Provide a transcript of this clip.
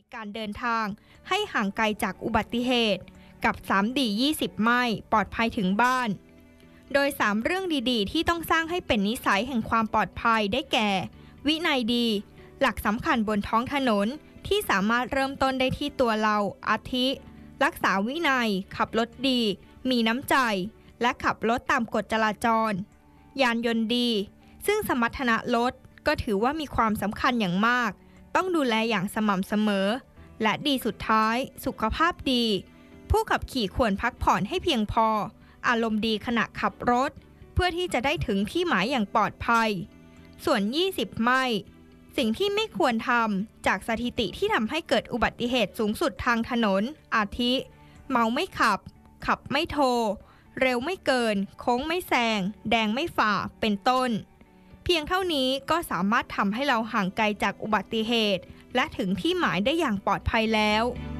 การเดินทางให้ห่างไกลจากอุบัติเหตุกับ 3D 20 ไม่ปลอดภัยถึงบ้านโดย 3 เรื่องดีๆที่ต้องสร้างให้เป็นนิสัยแห่งความปลอดภัยได้แก่ วินัยดีหลักสำคัญบนท้องถนนที่สามารถเริ่มต้นได้ที่ตัวเราอาทิ รักษาวินัยขับรถดีมีน้ำใจและขับรถตามกฎจราจรยานยนต์ดีซึ่งสมรรถนะรถก็ถือว่ามีความสำคัญอย่างมากต้องดูแลอย่างสม่ำเสมอและดีสุดท้ายสุขภาพดีผู้ขับขี่ควรพักผ่อนให้เพียงพออารมณ์ดีขณะขับรถเพื่อที่จะได้ถึงที่หมายอย่างปลอดภัยส่วน 20 ไม่สิ่งที่ไม่ควรทำจากสถิติที่ทำให้เกิดอุบัติเหตุสูงสุดทางถนนอาทิเมาไม่ขับขับไม่โทรเร็วไม่เกินโค้งไม่แซงแดงไม่ฝ่าเป็นต้นเพียงเท่านี้ก็สามารถทำให้เราห่างไกลจากอุบัติเหตุและถึงที่หมายได้อย่างปลอดภัยแล้ว